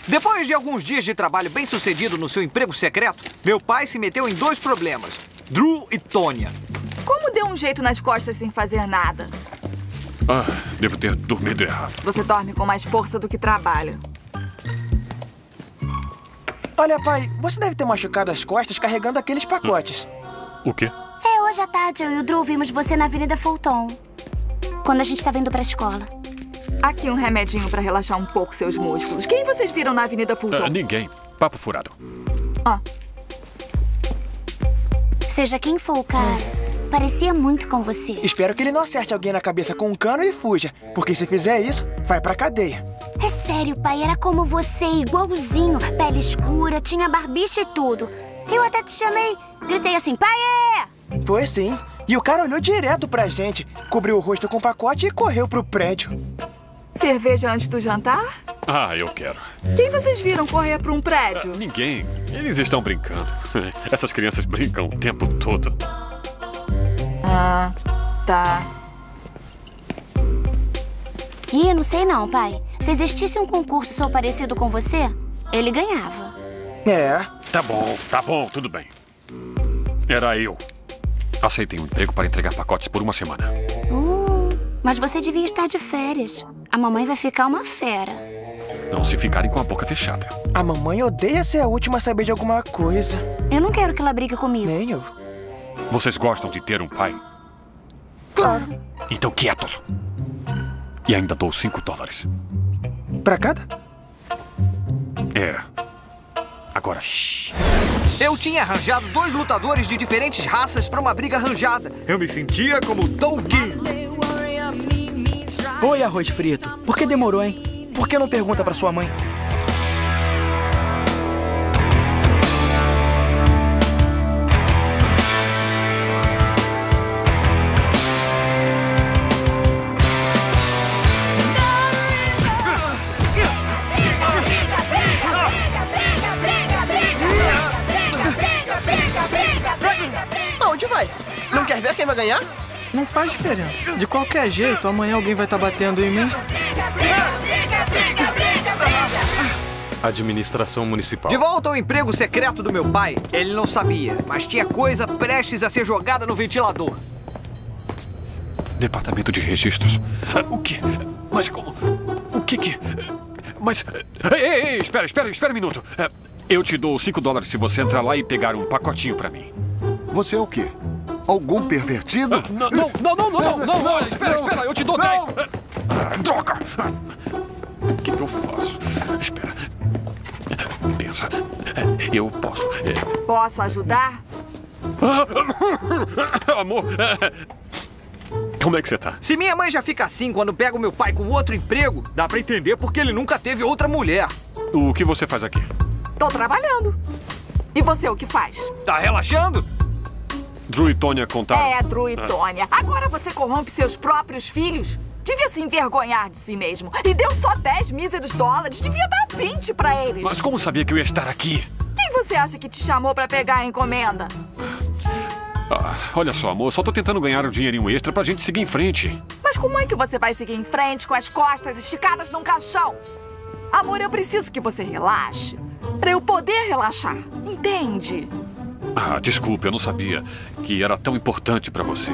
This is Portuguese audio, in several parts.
Depois de alguns dias de trabalho bem-sucedido no seu emprego secreto, meu pai se meteu em 2 problemas. Drew e Tônia. Como deu um jeito nas costas sem fazer nada? Devo ter dormido errado. Você dorme com mais força do que trabalha. Olha, pai, você deve ter machucado as costas carregando aqueles pacotes. O quê? Hoje à tarde eu e o Drew vimos você na Avenida Fulton, quando a gente estava indo pra escola. Aqui um remedinho pra relaxar um pouco seus músculos. Quem vocês viram na Avenida Fulton? Ninguém. Papo furado. Seja quem for o cara, parecia muito com você. Espero que ele não acerte alguém na cabeça com um cano e fuja, porque se fizer isso, vai pra cadeia. É sério, pai, era como você, igualzinho. Pele escura, tinha barbicha e tudo. Eu até te chamei, gritei assim, pai! Foi sim. E o cara olhou direto pra gente, cobriu o rosto com o pacote e correu pro prédio. Cerveja antes do jantar? Eu quero. Quem vocês viram correr pra um prédio? Ninguém. Eles estão brincando. Essas crianças brincam o tempo todo. Tá. Eu não sei não, pai. Se existisse um concurso só parecido com você, ele ganhava. Tá bom, tudo bem. Era eu. Aceitei um emprego para entregar pacotes por 1 semana. Mas você devia estar de férias. A mamãe vai ficar uma fera. Não se ficarem com a boca fechada. A mamãe odeia ser a última a saber de alguma coisa. Eu não quero que ela brigue comigo. Nem eu. Vocês gostam de ter um pai? Claro. Então quietos. E ainda dou $5. Pra cada? Agora, shh. Eu tinha arranjado 2 lutadores de diferentes raças pra uma briga arranjada. Eu me sentia como Tolkien. Oi, arroz frito. Por que demorou, hein? Por que não pergunta pra sua mãe? Onde vai? Não quer ver quem vai ganhar? Não faz diferença. De qualquer jeito, amanhã alguém vai estar batendo em mim. Administração municipal. De volta ao emprego secreto do meu pai, ele não sabia, mas tinha coisa prestes a ser jogada no ventilador. Departamento de registros. O quê? Mas como? O que? Mas... Ei, espera um minuto. Eu te dou $5 se você entrar lá e pegar um pacotinho pra mim. Você é o quê? Algum pervertido? Não, olha, espera, eu te dou 10. Droga! O que eu faço? Espera. Pensa. Eu posso... Posso ajudar? Amor, como é que você tá? Se minha mãe já fica assim quando pega o meu pai com outro emprego, dá pra entender porque ele nunca teve outra mulher. O que você faz aqui? Tô trabalhando. E você, o que faz? Tá relaxando? Drew e Tônia contaram. Drew e Tônia. Agora você corrompe seus próprios filhos? Devia se envergonhar de si mesmo. E deu só 10 míseros dólares. Devia dar 20 pra eles. Mas como sabia que eu ia estar aqui? Quem você acha que te chamou pra pegar a encomenda? Olha só, amor, só tô tentando ganhar um dinheirinho extra pra gente seguir em frente. Mas como é que você vai seguir em frente com as costas esticadas num caixão? Amor, eu preciso que você relaxe. Pra eu poder relaxar. Entende? Desculpe, eu não sabia que era tão importante pra você.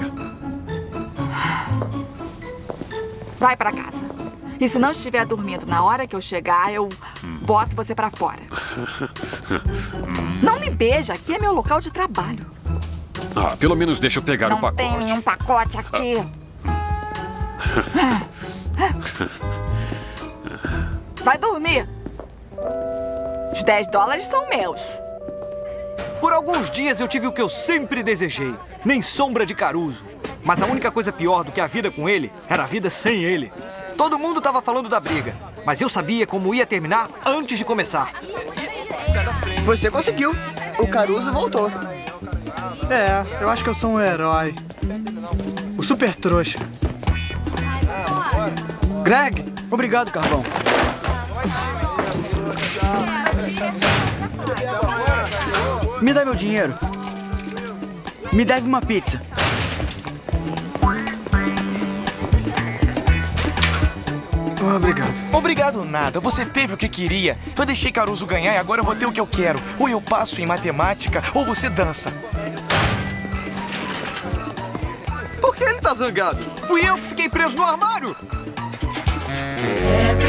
Vai pra casa. E se não estiver dormindo na hora que eu chegar, eu boto você pra fora. Não me beija, aqui é meu local de trabalho. Pelo menos deixa eu pegar o pacote. Não tem nenhum pacote aqui. Vai dormir. Os $10 são meus. Por alguns dias eu tive o que eu sempre desejei. Nem sombra de Caruso. Mas a única coisa pior do que a vida com ele era a vida sem ele. Todo mundo tava falando da briga, mas eu sabia como ia terminar antes de começar. Você conseguiu. O Caruso voltou. Eu acho que eu sou um herói. O super trouxa. Greg, obrigado, Carvão. Me dá meu dinheiro. Me deve uma pizza. Obrigado. Obrigado nada, você teve o que queria. Eu deixei Caruso ganhar e agora eu vou ter o que eu quero. Ou eu passo em matemática, ou você dança. Por que ele tá zangado? Fui eu que fiquei preso no armário!